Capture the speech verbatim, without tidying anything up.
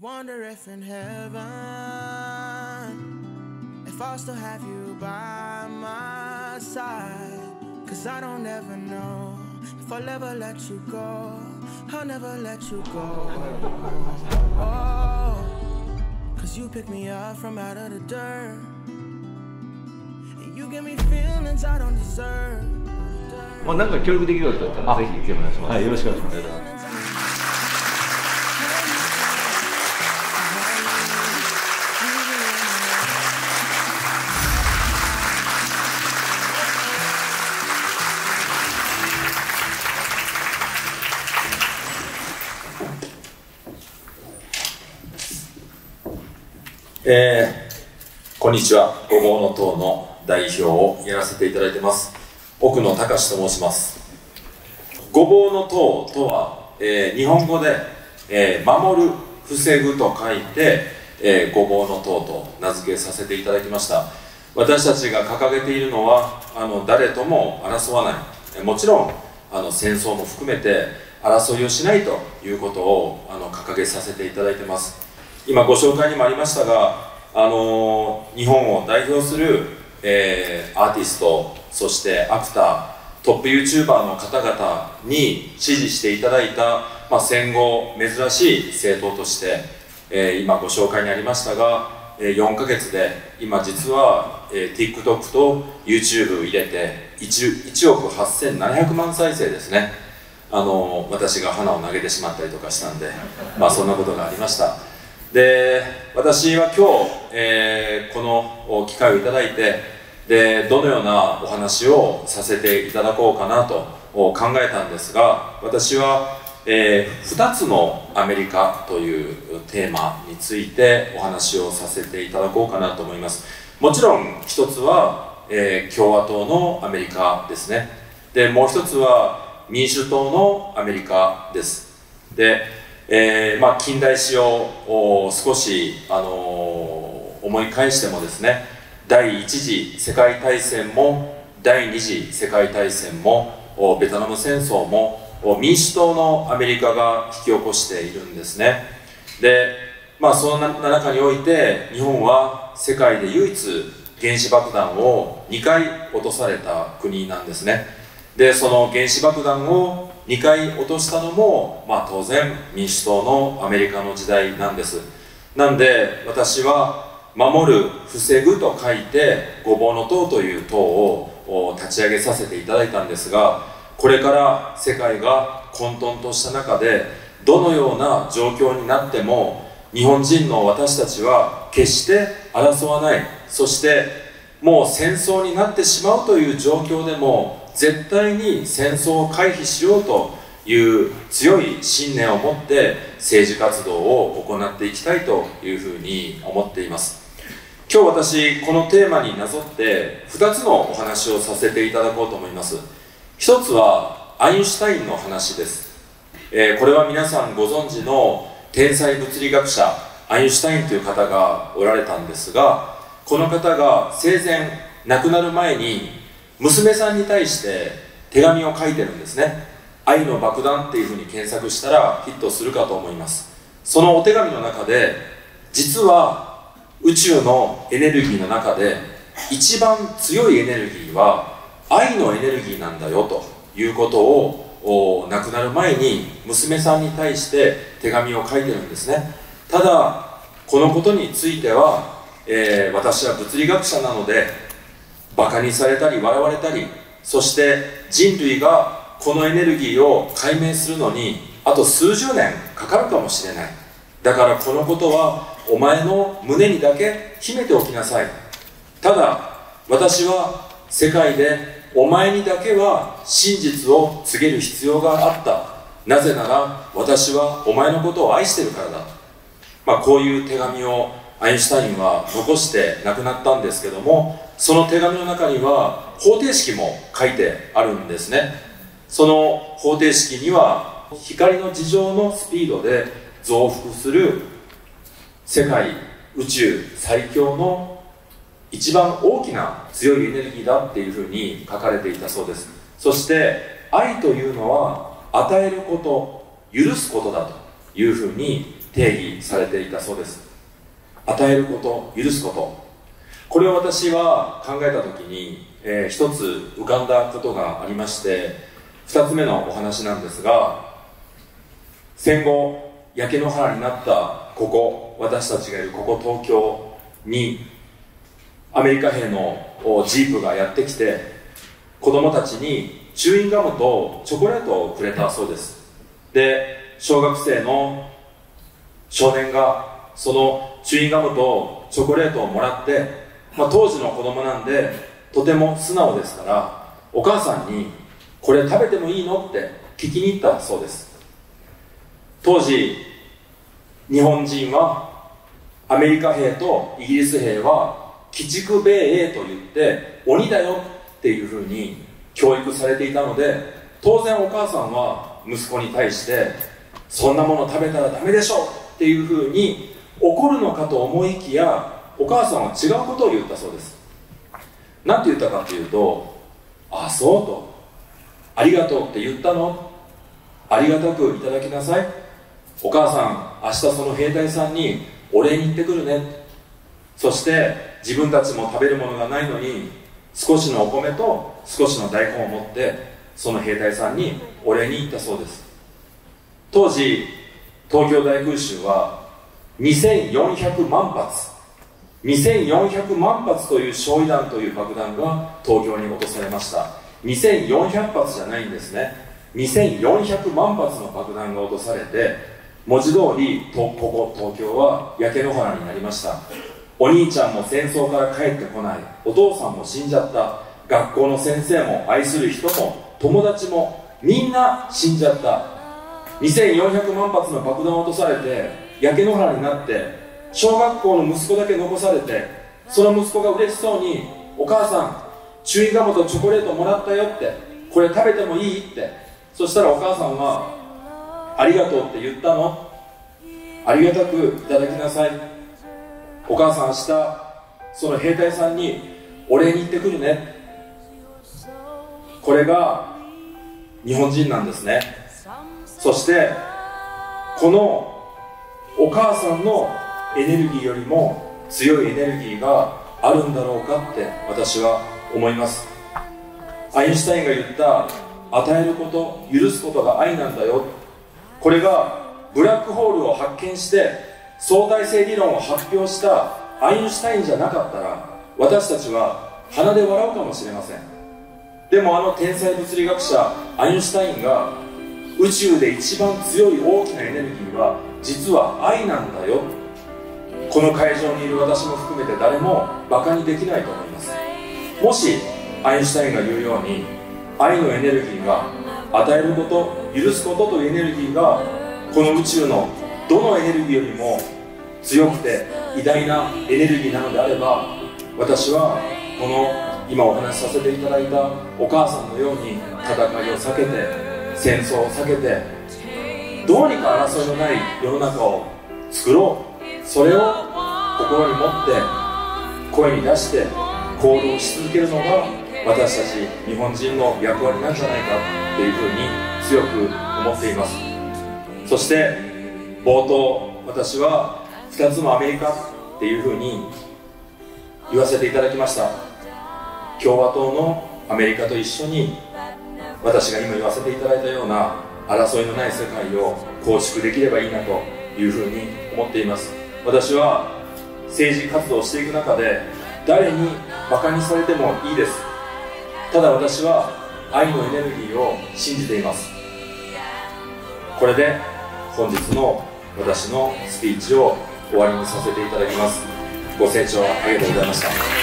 Wonder if in heaven, if I'll still have you by my side. Cause I don't ever know if I'll ever let you go. I'll never let you go. Oh, cause you pick me up from out of the dirt, and you give me feelings I don't deserve. まあなんか協力できることだったらぜひお願いします。はい、よろしくお願いします。 えー、こんにちは。ごぼうの党の代表をやらせていただいてます奥野隆と申します。ごぼうの党とは、えー、日本語で、えー、守る、防ぐと書いて、えー、ごぼうの党と名付けさせていただきました。私たちが掲げているのはあの誰とも争わない、もちろんあの戦争も含めて争いをしないということをあの掲げさせていただいてます。今ご紹介にもありましたが、あのー、日本を代表する、えー、アーティスト、そしてアクター、トップ ユーチューバー の方々に支持していただいた、まあ、戦後珍しい政党として、えー、今ご紹介にありましたが、えー、よんかげつで今実は、えー、TikTok と YouTube 入れて 1, いちおくはっせんななひゃくまん再生ですね。あのー、私が花を投げてしまったりとかしたんで、まあ、そんなことがありました。で、私は今日、えー、この機会をいただいて、でどのようなお話をさせていただこうかなと考えたんですが、私は、えー、ふたつのアメリカというテーマについてお話をさせていただこうかなと思います。もちろん一つは、えー、共和党のアメリカですね。でもう一つは民主党のアメリカです。でえーまあ、近代史を少し、あのー、思い返してもですね、第一次世界大戦も第二次世界大戦もベトナム戦争も民主党のアメリカが引き起こしているんですね。で、まあ、その中において日本は世界で唯一原子爆弾をにかい落とされた国なんですね。で、その原子爆弾をにかい落としたのも、まあ、当然民主党のアメリカの時代なんです。なんで私は守る、防ぐと書いてごぼうの党という党を立ち上げさせていただいたんですが、これから世界が混沌とした中でどのような状況になっても日本人の私たちは決して争わない、そしてもう戦争になってしまうという状況でも絶対に戦争を回避しようという強い信念を持って政治活動を行っていきたいというふうに思っています。今日私このテーマになぞってふたつのお話をさせていただこうと思います。ひとつはアインシュタインの話です。えー、これは皆さんご存知の天才物理学者アインシュタインという方がおられたんですが、この方が生前亡くなる前に娘さんに対して手紙を書いてるんですね。愛の爆弾っていうふうに検索したらヒットするかと思います。そのお手紙の中で、実は宇宙のエネルギーの中で一番強いエネルギーは愛のエネルギーなんだよということを亡くなる前に娘さんに対して手紙を書いてるんですね。ただこのことについては、えー、私は物理学者なのでバカにされたり笑われたり、そして人類がこのエネルギーを解明するのにあと数十年かかるかもしれない。だからこのことはお前の胸にだけ秘めておきなさい。ただ私は世界でお前にだけは真実を告げる必要があった。なぜなら私はお前のことを愛してるからだ。まあ、こういう手紙をアインシュタインは残して亡くなったんですけども、その手紙の中には方程式も書いてあるんですね。その方程式には光の事情のスピードで増幅する世界宇宙最強の一番大きな強いエネルギーだっていうふうに書かれていたそうです。そして愛というのは与えること、許すことだというふうに定義されていたそうです。与えること、許すこと、これを私は考えた時に、えー、一つ浮かんだことがありまして、二つ目のお話なんですが、戦後焼け野原になったここ、私たちがいるここ東京にアメリカ兵のジープがやってきて、子供たちにチューインガムとチョコレートをくれたそうです。で、小学生の少年がそのチューインガムとチョコレートをもらって、まあ、当時の子供なんでとても素直ですから、お母さんにこれ食べてもいいのって聞きに行ったそうです。当時日本人はアメリカ兵とイギリス兵は鬼畜米英と言って鬼だよっていうふうに教育されていたので、当然お母さんは息子に対してそんなもの食べたらダメでしょっていうふうに怒るのかと思いきや、お母さんは違うことを言ったそうです。何て言ったかというと、ああそうと、ありがとうって言ったの、ありがたくいただきなさい、お母さん明日その兵隊さんにお礼に行ってくるね、そして自分たちも食べるものがないのに少しのお米と少しの大根を持ってその兵隊さんにお礼に行ったそうです。当時東京大空襲はにせんよんひゃくまんはつ、にせんよんひゃくまんはつという焼夷弾という爆弾が東京に落とされました。にせんよんひゃくはつじゃないんですね。にせんよんひゃくまんはつの爆弾が落とされて、文字通りとここ東京は焼け野原になりました。お兄ちゃんも戦争から帰ってこない、お父さんも死んじゃった、学校の先生も愛する人も友達もみんな死んじゃった。にせんよんひゃくまんはつの爆弾を落とされて焼け野原になって、小学校の息子だけ残されて、その息子が嬉しそうにお母さんチューインガムとチョコレートもらったよって、これ食べてもいいって。そしたらお母さんはありがとうって言ったの、ありがたくいただきなさい、お母さん明日その兵隊さんにお礼に行ってくるね。これが日本人なんですね。そしてこのお母さんのエネルギーよりも強いエネルギーがあるんだろうかって私は思います。アインシュタインが言った与えること、許すことが愛なんだよ、これがブラックホールを発見して相対性理論を発表したアインシュタインじゃなかったら、私たちは鼻で笑うかもしれません。でもあの天才物理学者アインシュタインが宇宙で一番強い大きなエネルギーは実は愛なんだよ、この会場にいる私も含めて誰もバカにできないと思います。もしアインシュタインが言うように愛のエネルギーが、与えること、許すことというエネルギーがこの宇宙のどのエネルギーよりも強くて偉大なエネルギーなのであれば、私はこの今お話しさせていただいたお母さんのように戦いを避けて、戦争を避けて、どうにか争いのない世の中を作ろう、それを心に持って声に出して行動し続けるのが私たち日本人の役割なんじゃないかっていうふうに強く思っています。そして冒頭、私はふたつのアメリカっていうふうに言わせていただきました。共和党のアメリカと一緒に、私が今言わせていただいたような争いのない世界を構築できればいいなというふうに思っています。私は政治活動をしていく中で誰にバカにされてもいいです。ただ私は愛のエネルギーを信じています。これで本日の私のスピーチを終わりにさせていただきます。ご清聴ありがとうございました。